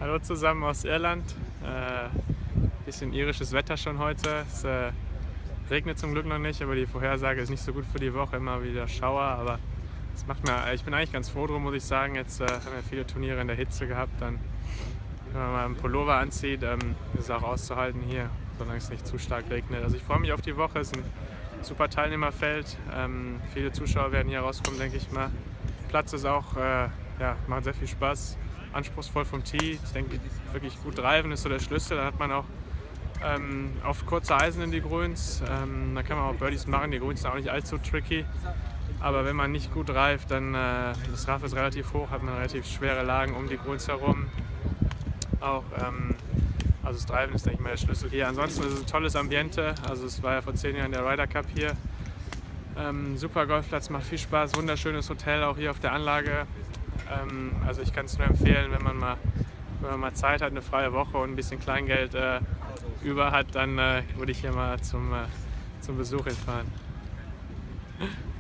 Hallo zusammen aus Irland. Bisschen irisches Wetter schon heute. Es regnet zum Glück noch nicht, aber die Vorhersage ist nicht so gut für die Woche. Immer wieder Schauer, aber ich bin eigentlich ganz froh drum, muss ich sagen. Jetzt haben wir viele Turniere in der Hitze gehabt. Dann, wenn man mal einen Pullover anzieht, ist es auch auszuhalten hier, solange es nicht zu stark regnet. Also ich freue mich auf die Woche. Es ist ein super Teilnehmerfeld. Viele Zuschauer werden hier rauskommen, denke ich mal. Platz ist auch, macht sehr viel Spaß. Anspruchsvoll vom Tee. Ich denke, wirklich gut driven ist so der Schlüssel. Da hat man auch auf kurze Eisen in die Grüns. Da kann man auch Birdies machen. Die Grüns sind auch nicht allzu tricky. Aber wenn man nicht gut reift, dann das Rough ist relativ hoch, hat man relativ schwere Lagen um die Grüns herum. Auch, also das Driven ist, denke ich mal, der Schlüssel hier. Ansonsten ist es ein tolles Ambiente. Also es war ja vor 10 Jahren der Ryder Cup hier. Super Golfplatz, macht viel Spaß. Wunderschönes Hotel auch hier auf der Anlage. Also ich kann es nur empfehlen, wenn man mal Zeit hat, eine freie Woche und ein bisschen Kleingeld über hat, dann würde ich hier mal zum Besuch hinfahren.